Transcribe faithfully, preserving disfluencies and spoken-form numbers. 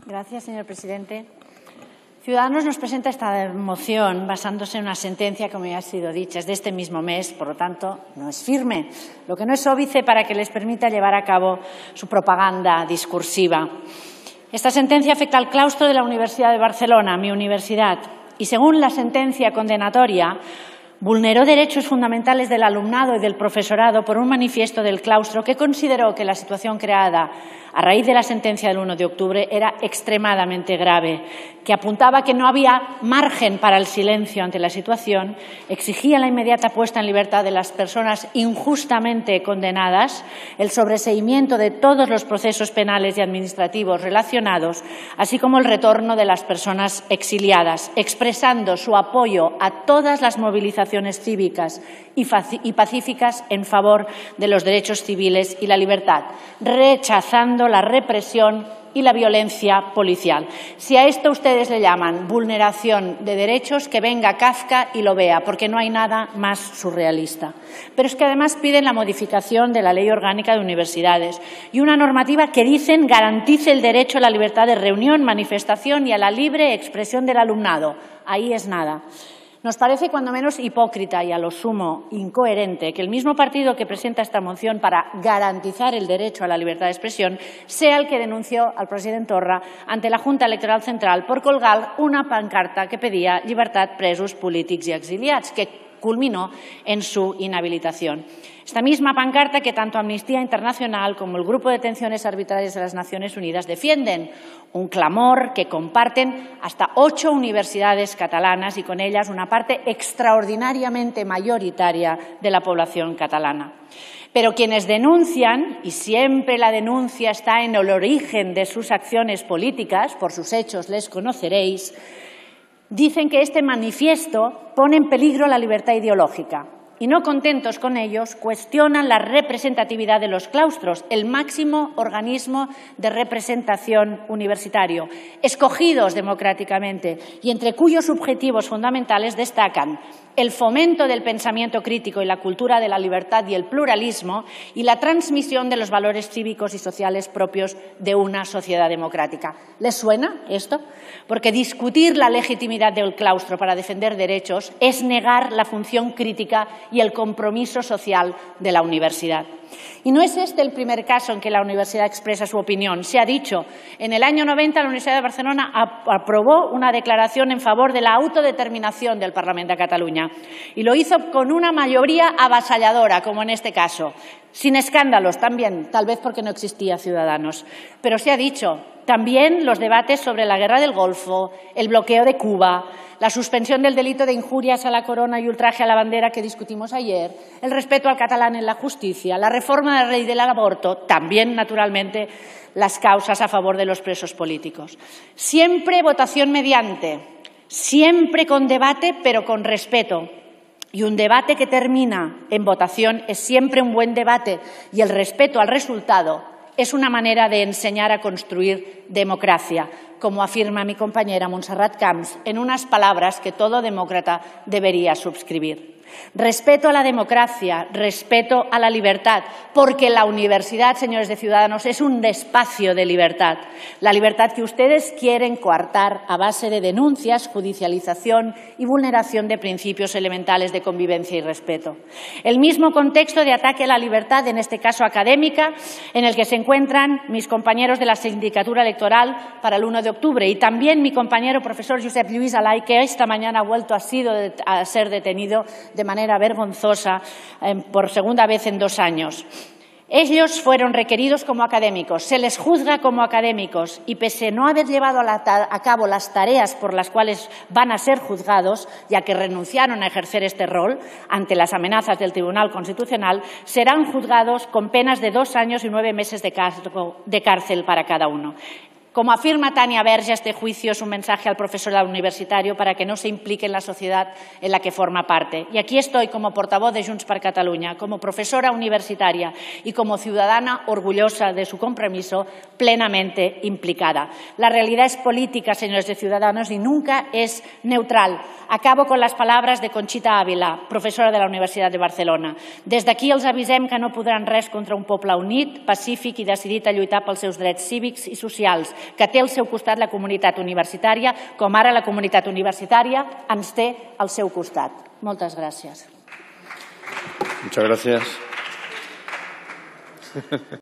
Gracias, señor presidente. Ciudadanos nos presenta esta moción basándose en una sentencia, como ya ha sido dicha, es de este mismo mes, por lo tanto, no es firme, lo que no es óbice para que les permita llevar a cabo su propaganda discursiva. Esta sentencia afecta al claustro de la Universidad de Barcelona, mi universidad, y según la sentencia condenatoria, vulneró derechos fundamentales del alumnado y del profesorado por un manifiesto del claustro que consideró que la situación creada a raíz de la sentencia del uno de octubre era extremadamente grave, que apuntaba que no había margen para el silencio ante la situación, exigía la inmediata puesta en libertad de las personas injustamente condenadas, el sobreseimiento de todos los procesos penales y administrativos relacionados, así como el retorno de las personas exiliadas, expresando su apoyo a todas las movilizaciones cívicas y pacíficas en favor de los derechos civiles y la libertad, rechazando la represión y la violencia policial. Si a esto ustedes le llaman vulneración de derechos, que venga Kafka y lo vea, porque no hay nada más surrealista. Pero es que además piden la modificación de la Ley Orgánica de Universidades y una normativa que dicen garantice el derecho a la libertad de reunión, manifestación y a la libre expresión del alumnado. Ahí es nada. Nos parece cuando menos hipócrita y a lo sumo incoherente que el mismo partido que presenta esta moción para garantizar el derecho a la libertad de expresión sea el que denunció al president Torra ante la Junta Electoral Central por colgar una pancarta que pedía llibertat presos polítics y exiliats, que culminó en su inhabilitación. Esta misma pancarta que tanto Amnistía Internacional como el Grupo de Detenciones Arbitrarias de las Naciones Unidas defienden, un clamor que comparten hasta ocho universidades catalanas y con ellas una parte extraordinariamente mayoritaria de la población catalana. Pero quienes denuncian, y siempre la denuncia está en el origen de sus acciones políticas, por sus hechos les conoceréis, dicen que este manifiesto pone en peligro la libertad ideológica y, no contentos con ellos, cuestionan la representatividad de los claustros, el máximo organismo de representación universitario, escogidos democráticamente y entre cuyos objetivos fundamentales destacan el fomento del pensamiento crítico y la cultura de la libertad y el pluralismo y la transmisión de los valores cívicos y sociales propios de una sociedad democrática. ¿Les suena esto? Porque discutir la legitimidad del claustro para defender derechos es negar la función crítica y el compromiso social de la universidad. Y no es este el primer caso en que la universidad expresa su opinión. Se ha dicho, en el año noventa la Universidad de Barcelona aprobó una declaración en favor de la autodeterminación del Parlament de Cataluña y lo hizo con una mayoría avasalladora, como en este caso, sin escándalos también, tal vez porque no existía Ciudadanos. Pero se ha dicho, también los debates sobre la guerra del Golfo, el bloqueo de Cuba, la suspensión del delito de injurias a la corona y ultraje a la bandera que discutimos ayer, el respeto al catalán en la justicia, la reforma de la ley del aborto, también, naturalmente, las causas a favor de los presos políticos. Siempre votación mediante, siempre con debate, pero con respeto. Y un debate que termina en votación es siempre un buen debate y el respeto al resultado es una manera de enseñar a construir democracia, como afirma mi compañera Montserrat Camps en unas palabras que todo demócrata debería suscribir. Respeto a la democracia, respeto a la libertad, porque la universidad, señores de Ciudadanos, es un espacio de libertad. La libertad que ustedes quieren coartar a base de denuncias, judicialización y vulneración de principios elementales de convivencia y respeto. El mismo contexto de ataque a la libertad, en este caso académica, en el que se encuentran mis compañeros de la sindicatura electoral para el uno de octubre y también mi compañero profesor Josep Lluís Alay, que esta mañana ha vuelto a, sido, a ser detenido de manera vergonzosa eh, por segunda vez en dos años. Ellos fueron requeridos como académicos, se les juzga como académicos y pese a no haber llevado a, la, a cabo las tareas por las cuales van a ser juzgados, ya que renunciaron a ejercer este rol ante las amenazas del Tribunal Constitucional, serán juzgados con penas de dos años y nueve meses de, cargo, de cárcel para cada uno. Como afirma Tania Verge, este juicio es un mensaje al profesorado universitario para que no se implique en la sociedad en la que forma parte. Y aquí estoy como portavoz de Junts per Catalunya, como profesora universitaria y como ciudadana orgullosa de su compromiso, plenamente implicada. La realidad es política, señores de Ciudadanos, y nunca es neutral. Acabo con las palabras de Conxita Ávila, professora de la Universitat de Barcelona. Des d'aquí els avisem que no podran res contra un poble unit, pacífic i decidit a lluitar pels seus drets cívics i socials que té al seu costat la comunitat universitària, com ara la comunitat universitària ens té al seu costat. Moltes gràcies. Muchas gracias.